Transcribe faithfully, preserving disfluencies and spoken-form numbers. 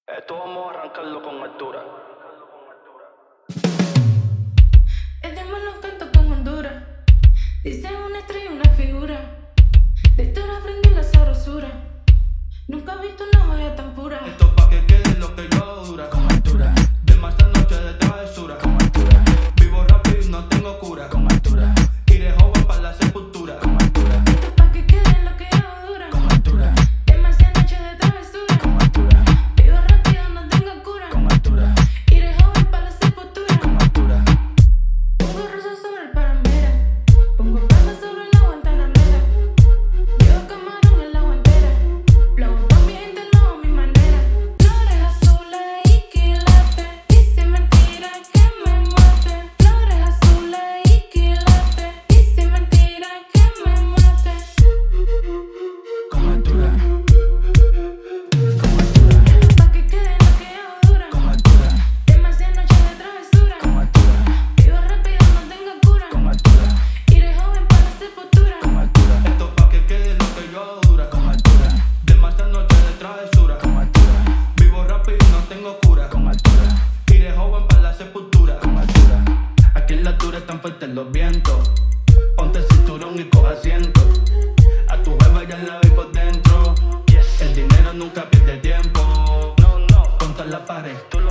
Esto vamos a arrancarlo con altura. El demonio canta con Honduras. Dice una estrella, una figura. De historia aprendí la sabrosura. Nunca he visto una joya tan pura. Esto pa' que quede lo que yo dura. Con altura, Demasiadas noches de travesura. con altura, Vivo rápido y no tengo cura. con altura, Iré joven para la sepultura. con altura, Esto pa' que quede lo que yo dura. con altura, Demasiadas noches de travesura. con altura, Vivo rápido, no tengo cura. con altura, Iré joven para la sepultura. con altura. Pongo rosas sobre el Panamera. Pongo palmas sobre la Guantanamera. Llevo camarón en la guantera. Lo hago pa' mi gente, lo hago a mi manera. Flores azules y quilates. Dice mentira que me mate. Flores azules y quilates. Dice mentira que me mate. Con altura, con altura, Pa' que quede lo que hago dura. con altura, Demasiadas noches de travesura. con altura, Vivo rápido, no tengo cura. con altura, Iré joven para la sepultura. con altura, Esto pa' que quede lo que yo dura. con altura, Demasiadas noches de travesura. con altura, Vivo rápido y no tengo cura. con altura, Iré joven para la sepultura. con altura. Aquí en la altura están fuertes los vientos. Ponte el cinturón y coja asiento. A tu jeva ya la vi por dentro. El dinero nunca pierde tiempo. Contra la pared, tú